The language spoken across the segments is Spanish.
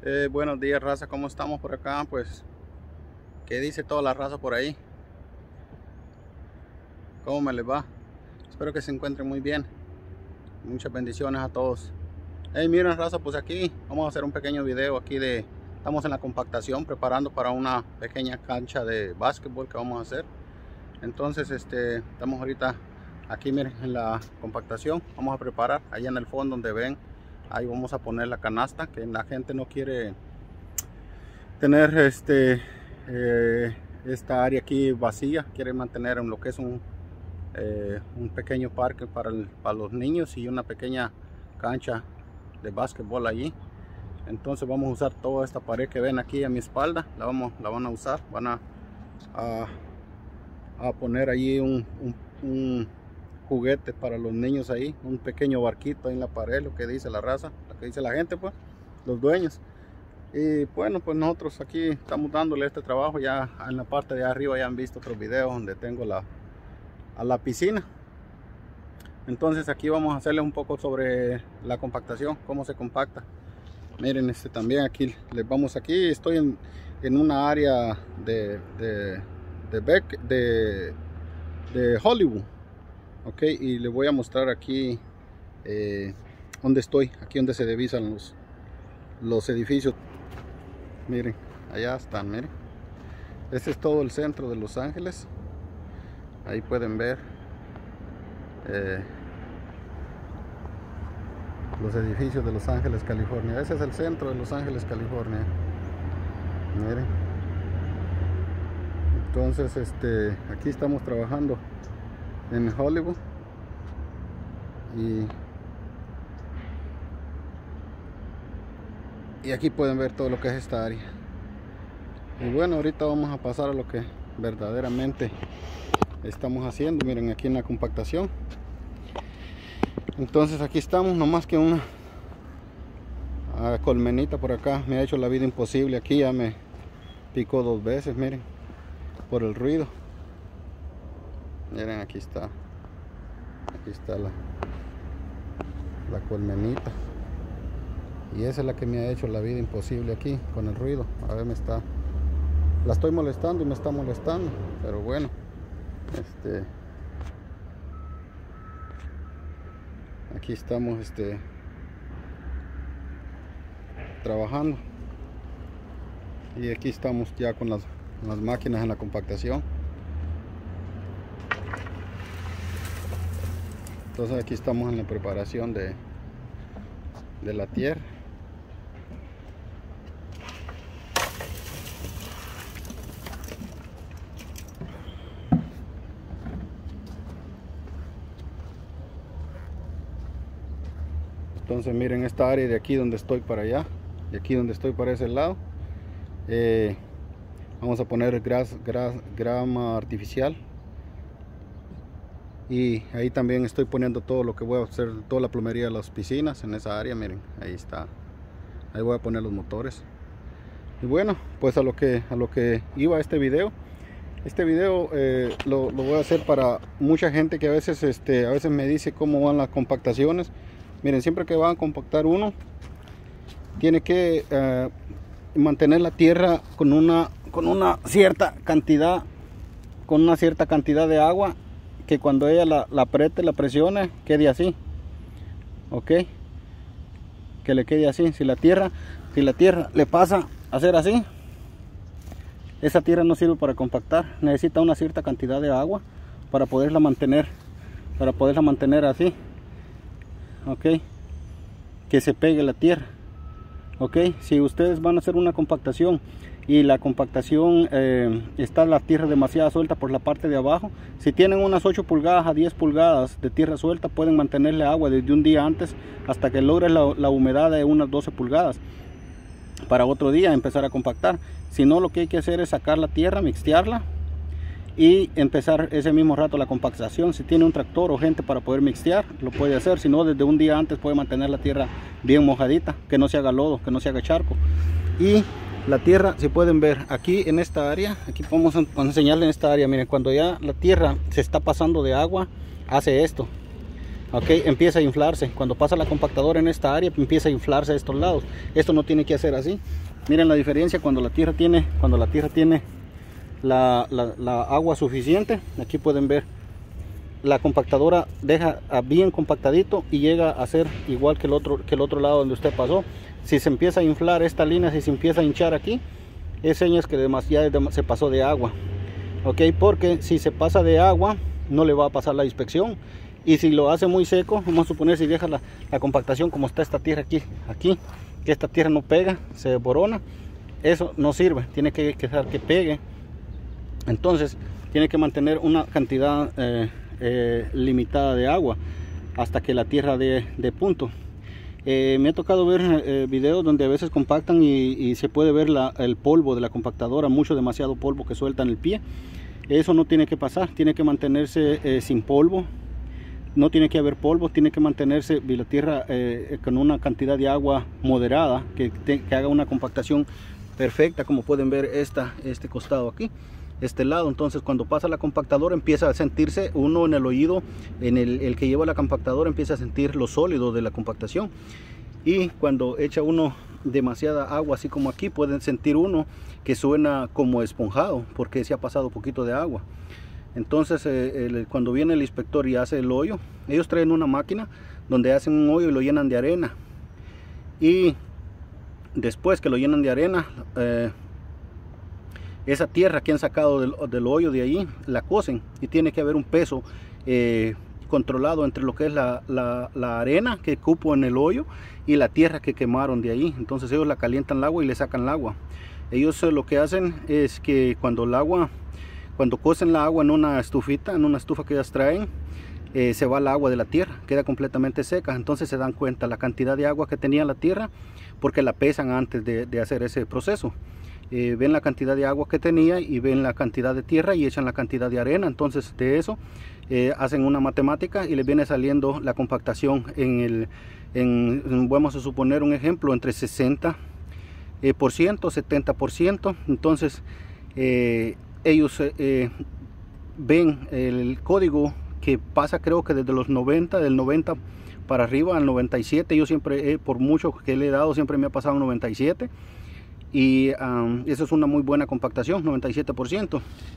Buenos días, raza, ¿cómo estamos por acá? Pues, ¿qué dice toda la raza por ahí? ¿Cómo me les va? Espero que se encuentren muy bien. Muchas bendiciones a todos. Hey, miren, raza, pues aquí vamos a hacer un pequeño video aquí de... Estamos en la compactación, preparando para una pequeña cancha de básquetbol que vamos a hacer. Entonces, estamos ahorita aquí, miren, en la compactación. Vamos a preparar, ahí en el fondo donde ven. Ahí vamos a poner la canasta, que la gente no quiere tener esta área aquí vacía, quiere mantener en lo que es un pequeño parque para los niños y una pequeña cancha de básquetbol allí. Entonces vamos a usar toda esta pared que ven aquí a mi espalda, la van a usar, van a poner allí un juguete para los niños ahí, un pequeño barquito ahí en la pared, lo que dice la raza, lo que dice la gente, pues, los dueños. Y bueno, pues nosotros aquí estamos dándole este trabajo. Ya en la parte de arriba ya han visto otros videos donde tengo a la piscina. Entonces aquí vamos a hacerle un poco sobre la compactación, cómo se compacta. Miren, también aquí les vamos, aquí estoy en una área de Hollywood. Ok, y les voy a mostrar aquí donde estoy, aquí donde se divisan los edificios. Miren, allá están, miren. Este es todo el centro de Los Ángeles. Ahí pueden ver los edificios de Los Ángeles, California. Ese es el centro de Los Ángeles, California. Miren. Entonces, aquí estamos trabajando en Hollywood y aquí pueden ver todo lo que es esta área. Y bueno, ahorita vamos a pasar a lo que verdaderamente estamos haciendo. Miren, aquí en la compactación. Entonces aquí estamos, nomás que una colmenita por acá me ha hecho la vida imposible. Aquí ya me picó 2 veces, miren, por el ruido. Miren, aquí está la colmenita, y esa es la que me ha hecho la vida imposible aquí con el ruido. A ver, la estoy molestando y me está molestando, pero bueno, aquí estamos trabajando, y aquí estamos ya con las máquinas en la compactación. Entonces aquí estamos en la preparación de la tierra. Entonces miren, esta área de aquí donde estoy para allá, y aquí donde estoy para ese lado, vamos a poner grama artificial. Y ahí también estoy poniendo todo lo que voy a hacer, toda la plomería de las piscinas en esa área. Miren, ahí está. Ahí voy a poner los motores. Y bueno, pues a lo que iba este video. Este video lo voy a hacer para mucha gente que a veces me dice cómo van las compactaciones. Miren, siempre que van a compactar uno, tiene que mantener la tierra con una cierta cantidad de agua, que cuando ella la apriete, la presione, quede así. Ok, que le quede así. Si la tierra le pasa a hacer así, esa tierra no sirve para compactar. Necesita una cierta cantidad de agua para poderla mantener así. Ok, que se pegue la tierra. Ok, si ustedes van a hacer una compactación y la compactación está la tierra demasiado suelta por la parte de abajo, si tienen unas 8 pulgadas a 10 pulgadas de tierra suelta, pueden mantenerle agua desde un día antes hasta que logre la humedad de unas 12 pulgadas para otro día empezar a compactar. Si no, lo que hay que hacer es sacar la tierra, mixtearla y empezar ese mismo rato la compactación. Si tiene un tractor o gente para poder mixtear, lo puede hacer. Si no, desde un día antes puede mantener la tierra bien mojadita, que no se haga lodo, que no se haga charco. Y la tierra, si pueden ver aquí en esta área, aquí vamos a enseñarle en esta área. Miren, cuando ya la tierra se está pasando de agua, hace esto. ok, empieza a inflarse. Cuando pasa la compactadora en esta área, empieza a inflarse a estos lados. Esto no tiene que hacer así. Miren la diferencia cuando la tierra tiene la agua suficiente. Aquí pueden ver, la compactadora deja bien compactadito y llega a ser igual que el otro lado donde usted pasó. Si se empieza a inflar esta línea, si se empieza a hinchar aquí, es señas que ya se pasó de agua, ok, porque si se pasa de agua no le va a pasar la inspección. Y si lo hace muy seco, vamos a suponer, si deja la compactación como está esta tierra aquí, que esta tierra no pega, se desborona, eso no sirve. Tiene que dejar que pegue. Entonces tiene que mantener una cantidad limitada de agua hasta que la tierra dé punto. Me ha tocado ver videos donde a veces compactan y se puede ver el polvo de la compactadora, demasiado polvo que suelta en el pie. Eso no tiene que pasar, tiene que mantenerse sin polvo. No tiene que haber polvo, tiene que mantenerse la tierra con una cantidad de agua moderada, que haga una compactación perfecta, como pueden ver este costado aquí, este lado. Entonces cuando pasa la compactadora empieza a sentirse uno en el oído, el que lleva la compactadora empieza a sentir lo sólido de la compactación. Y cuando echa uno demasiada agua, así como aquí, pueden sentir uno que suena como esponjado, porque se ha pasado poquito de agua. Entonces cuando viene el inspector y hace el hoyo, ellos traen una máquina donde hacen un hoyo y lo llenan de arena. Y después que lo llenan de arena, esa tierra que han sacado del hoyo de ahí, la cocen, y tiene que haber un peso controlado entre lo que es la arena que cupo en el hoyo y la tierra que quemaron de ahí. Entonces ellos la calientan el agua y le sacan el agua. Ellos lo que hacen es que cuando cocen el agua en una estufita, en una estufa que ellas traen, se va el agua de la tierra, queda completamente seca. Entonces se dan cuenta la cantidad de agua que tenía la tierra, porque la pesan antes de hacer ese proceso. Ven la cantidad de agua que tenía y ven la cantidad de tierra y echan la cantidad de arena. Entonces de eso hacen una matemática y les viene saliendo la compactación vamos a suponer un ejemplo, entre 60%, 70%. Entonces ellos ven el código que pasa, creo que desde los 90, del 90 para arriba al 97. Yo siempre, por mucho que le he dado, siempre me ha pasado un 97. Y eso es una muy buena compactación, 97%.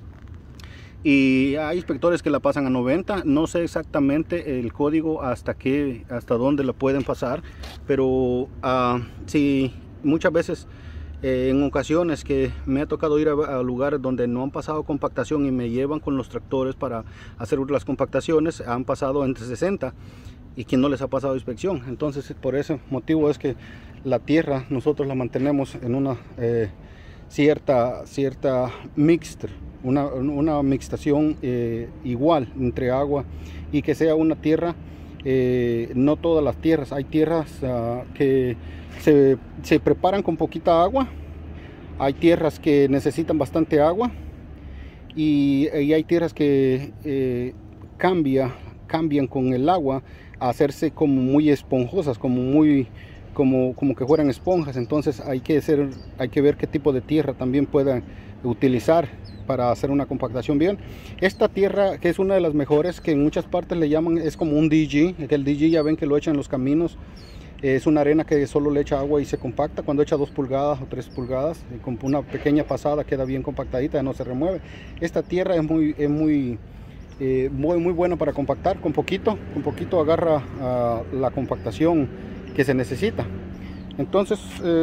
Y hay inspectores que la pasan a 90. No sé exactamente el código hasta dónde lo pueden pasar, pero sí, muchas veces en ocasiones que me ha tocado ir a lugares donde no han pasado compactación y me llevan con los tractores para hacer las compactaciones, han pasado entre 60 y quien no les ha pasado inspección. Entonces por ese motivo es que la tierra nosotros la mantenemos en una cierta mixta, una mixtación igual entre agua, y que sea una tierra, no todas las tierras, hay tierras que se preparan con poquita agua, hay tierras que necesitan bastante agua, y hay tierras que cambian con el agua a hacerse como muy esponjosas, como que fueran esponjas. Entonces hay que ver qué tipo de tierra también pueda utilizar para hacer una compactación bien. Esta tierra, que es una de las mejores, que en muchas partes le llaman, es como un DG, que el DG ya ven que lo echan en los caminos. Es una arena que solo le echa agua y se compacta. Cuando echa 2 pulgadas o 3 pulgadas, con una pequeña pasada queda bien compactadita, no se remueve. Esta tierra es muy buena para compactar. Con poquito agarra la compactación que se necesita. Entonces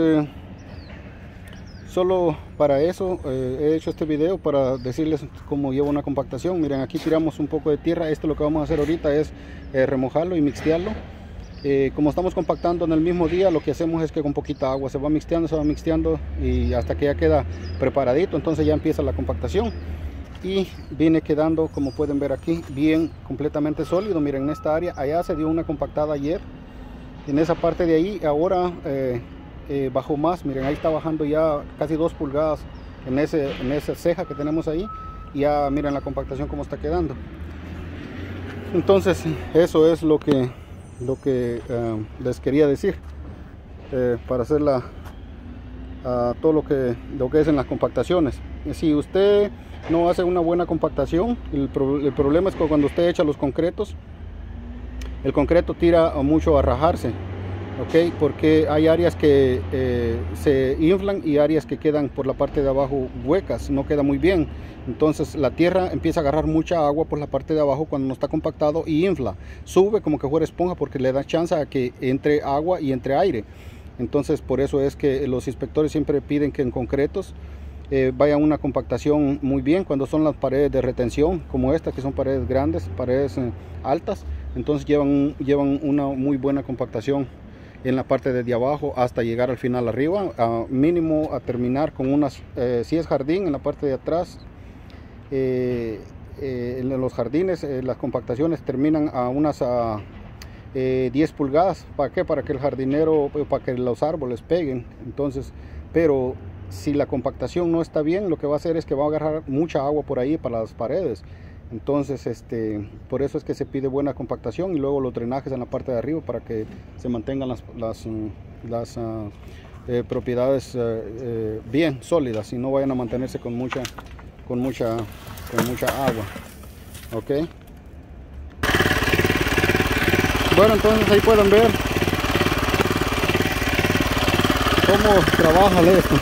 solo para eso he hecho este video, para decirles cómo llevo una compactación. Miren, aquí tiramos un poco de tierra. Esto lo que vamos a hacer ahorita es remojarlo y mixtearlo. Como estamos compactando en el mismo día, lo que hacemos es que con poquita agua se va mixteando y hasta que ya queda preparadito. Entonces ya empieza la compactación y viene quedando, como pueden ver aquí, bien completamente sólido. Miren, en esta área allá se dio una compactada ayer, en esa parte de ahí ahora bajó más. Miren, ahí está bajando ya casi 2 pulgadas en esa ceja que tenemos ahí. Ya miren la compactación como está quedando. Entonces eso es lo que les quería decir para hacer todo lo que es en las compactaciones. Si usted no hace una buena compactación, el problema es que cuando usted echa los concretos, el concreto tira mucho a rajarse, ¿ok? Porque hay áreas que se inflan y áreas que quedan por la parte de abajo huecas, no queda muy bien. Entonces la tierra empieza a agarrar mucha agua por la parte de abajo cuando no está compactado y infla, sube como que fuera esponja porque le da chance a que entre agua y entre aire. Entonces por eso es que los inspectores siempre piden que en concretos vaya una compactación muy bien. Cuando son las paredes de retención como esta, que son paredes grandes, paredes altas, entonces llevan una muy buena compactación en la parte de abajo hasta llegar al final arriba, mínimo a terminar con unas, si es jardín, en la parte de atrás, en los jardines las compactaciones terminan a unas 10 pulgadas. ¿Para qué? Para que el jardinero, para que los árboles peguen. Entonces, pero si la compactación no está bien, lo que va a hacer es que va a agarrar mucha agua por ahí para las paredes. Entonces por eso es que se pide buena compactación y luego los drenajes en la parte de arriba para que se mantengan las propiedades bien sólidas y no vayan a mantenerse con mucha agua. Ok, bueno, entonces ahí pueden ver cómo trabaja esto.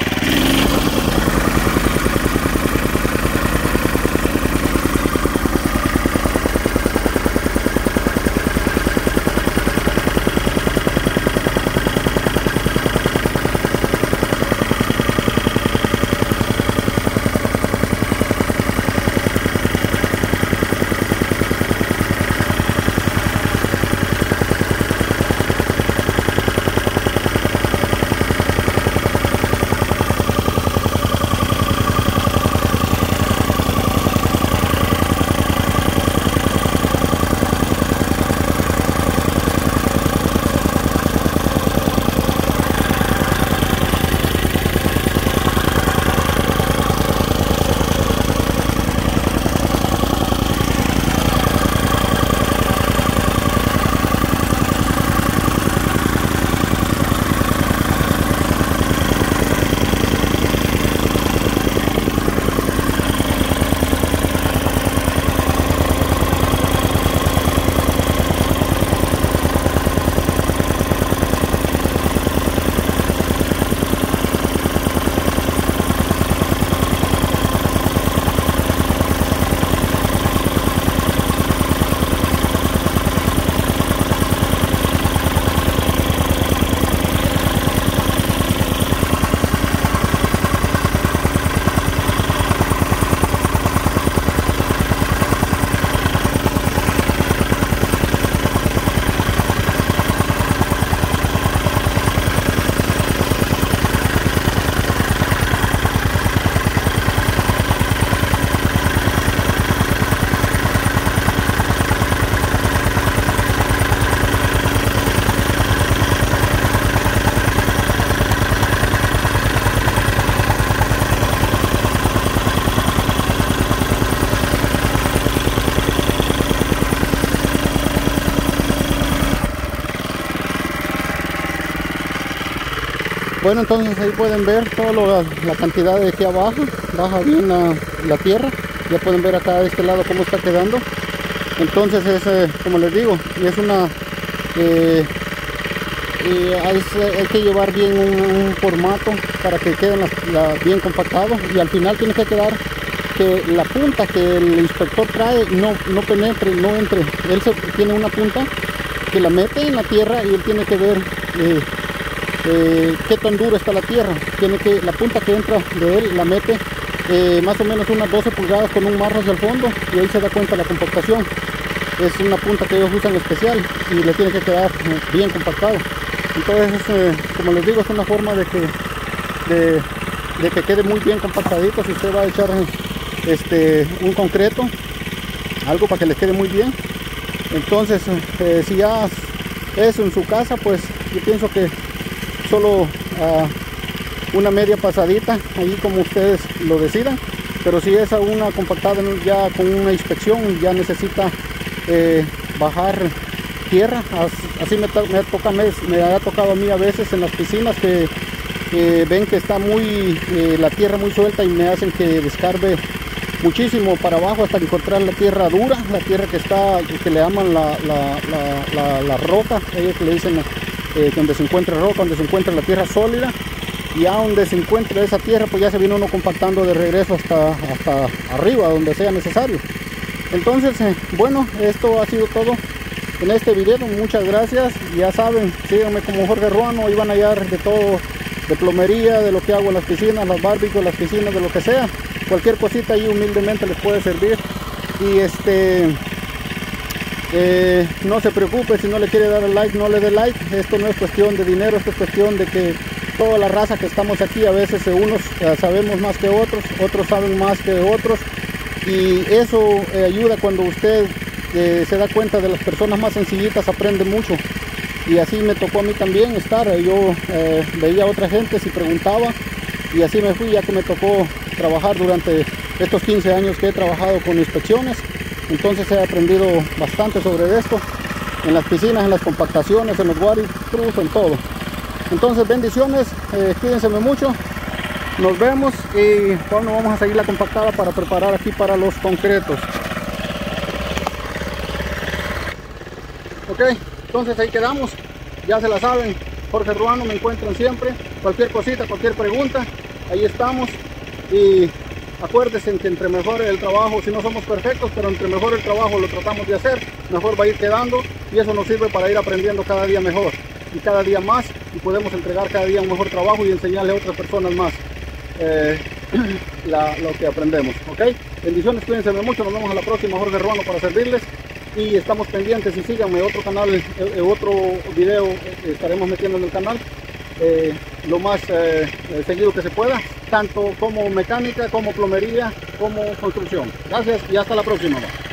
Bueno, entonces ahí pueden ver toda la cantidad de aquí abajo, baja bien la tierra. Ya pueden ver acá de este lado cómo está quedando. Entonces es, como les digo, es una hay que llevar bien un formato para que queden bien compactados, y al final tiene que quedar que la punta que el inspector trae no penetre, no entre. Él tiene una punta que la mete en la tierra y él tiene que ver qué tan dura está la tierra. La punta que entra de él la mete más o menos unas 12 pulgadas con un marro hacia el fondo, y ahí se da cuenta la compactación. Es una punta que ellos usan especial y le tiene que quedar bien compactado. Entonces, como les digo, es una forma de que quede muy bien compactadito. Si usted va a echar un concreto, algo para que le quede muy bien, entonces si ya es en su casa, pues yo pienso que solo una media pasadita, ahí como ustedes lo decidan. Pero si es una compactada ya con una inspección, ya necesita bajar tierra. Así me ha tocado a mí a veces en las piscinas que ven que está la tierra muy suelta y me hacen que descarbe muchísimo para abajo hasta encontrar la tierra dura, la tierra que está, que le llaman la roca, ellos que le dicen donde se encuentra roca, donde se encuentra la tierra sólida, y a donde se encuentra esa tierra pues ya se viene uno compactando de regreso hasta arriba, donde sea necesario. Entonces, bueno, esto ha sido todo en este video. Muchas gracias. Ya saben, síganme como Jorge Ruano, y van a hallar de todo, de plomería, de lo que hago en las piscinas, las barbecues, las piscinas, de lo que sea. Cualquier cosita ahí humildemente les puede servir. Y no se preocupe si no le quiere dar el like, no le dé like. Esto no es cuestión de dinero, esto es cuestión de que toda la raza que estamos aquí, a veces unos sabemos más que otros, otros saben más que otros, y eso ayuda cuando usted se da cuenta de las personas más sencillitas, aprende mucho. Y así me tocó a mí también estar, yo veía a otra gente si preguntaba, y así me fui, ya que me tocó trabajar durante estos 15 años que he trabajado con inspecciones. Entonces he aprendido bastante sobre esto, en las piscinas, en las compactaciones, en los water proofs, en todo. Entonces, bendiciones, cuídense mucho, nos vemos, y bueno, vamos a seguir la compactada para preparar aquí para los concretos. Ok, entonces ahí quedamos, ya se la saben, Jorge Ruano, me encuentran siempre, cualquier cosita, cualquier pregunta, ahí estamos. Y acuérdense que entre mejor el trabajo, si no somos perfectos, pero entre mejor el trabajo lo tratamos de hacer, mejor va a ir quedando, y eso nos sirve para ir aprendiendo cada día mejor y cada día más, y podemos entregar cada día un mejor trabajo y enseñarle a otras personas más lo que aprendemos. Ok, bendiciones, cuídense mucho, nos vemos a la próxima. Jorge Ruano para servirles, y estamos pendientes, y síganme, otro canal, otro video estaremos metiendo en el canal lo más seguido que se pueda, tanto como mecánica, como plomería, como construcción. Gracias y hasta la próxima.